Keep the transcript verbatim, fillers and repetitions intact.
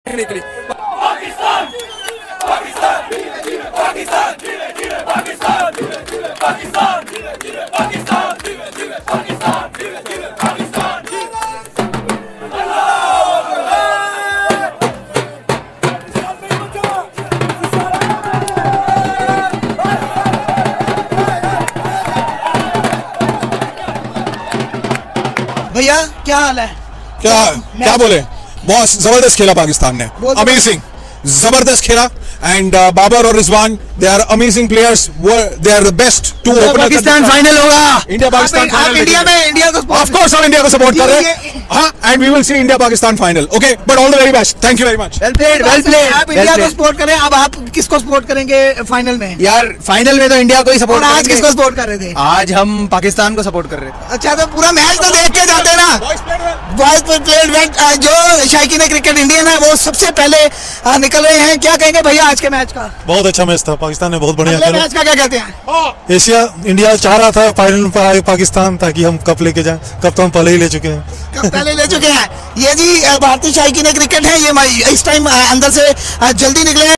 निकली। पाकिस्तान पाकिस्तान पाकिस्तान पाकिस्तान पाकिस्तान पाकिस्तान पाकिस्तान पाकिस्तान। भैया क्या हाल है? क्या क्या बोले, बहुत जबरदस्त खेला पाकिस्तान ने, अमेजिंग जबरदस्त खेला। एंड बाबर और Rizwan, they are amazing players, they are the best two opener. Pakistan final होगा। इंडिया पाकिस्तान आप इंडिया में इंडिया को ऑफ कोर्स हम इंडिया को सपोर्ट कर रहे हैं, हाँ, and we will see India Pakistan final. Okay, but all the very best, thank you very much. Well played, well played. आप इंडिया को सपोर्ट करें, अब आप किसको सपोर्ट करेंगे फाइनल में? यार फाइनल में तो इंडिया को ही सपोर्ट। आज किसको सपोर्ट कर रहे थे? आज हम पाकिस्तान को सपोर्ट कर रहे थे। अच्छा, तो पूरा मैच तो देख के जाते ना। Boys played well. जो शायकीन क्रिकेट इंडियन है वो सबसे पहले निकल रहे हैं, क्या कहेंगे भैया आज के मैच का? बहुत अच्छा मैच था, पाकिस्तान ने बहुत बढ़िया खेला। मैच का क्या कहते हैं? एशिया इंडिया चाह रहा था फाइनल में आए पाकिस्तान, ताकि हम कप लेके जाएं। कप तो हम पहले ही ले चुके हैं, कप पहले ले चुके हैं। ये जी भारतीय शायकीन क्रिकेट है, ये इस टाइम अंदर से जल्दी निकले हैं।